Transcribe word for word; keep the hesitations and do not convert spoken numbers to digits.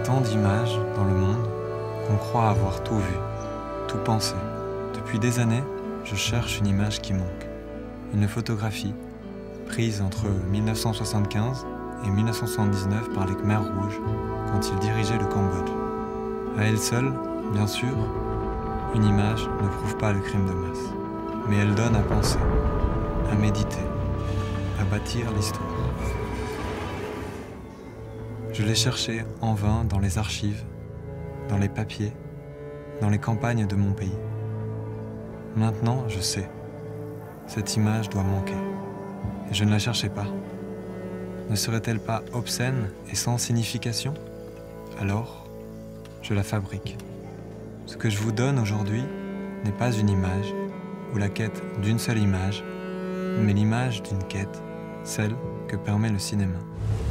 tant d'images dans le monde qu'on croit avoir tout vu, tout pensé. Depuis des années, je cherche une image qui manque. Une photographie prise entre mille neuf cent soixante-quinze et mille neuf cent soixante-dix-neuf par les Khmers rouges quand ils dirigeaient le Cambodge. À elle seule, bien sûr, une image ne prouve pas le crime de masse. Mais elle donne à penser, à méditer, à bâtir l'histoire. Je l'ai cherchée en vain dans les archives, dans les papiers, dans les campagnes de mon pays. Maintenant, je sais, cette image doit manquer. Et je ne la cherchais pas. Ne serait-elle pas obscène et sans signification? Alors, je la fabrique. Ce que je vous donne aujourd'hui n'est pas une image ou la quête d'une seule image, mais l'image d'une quête, celle que permet le cinéma.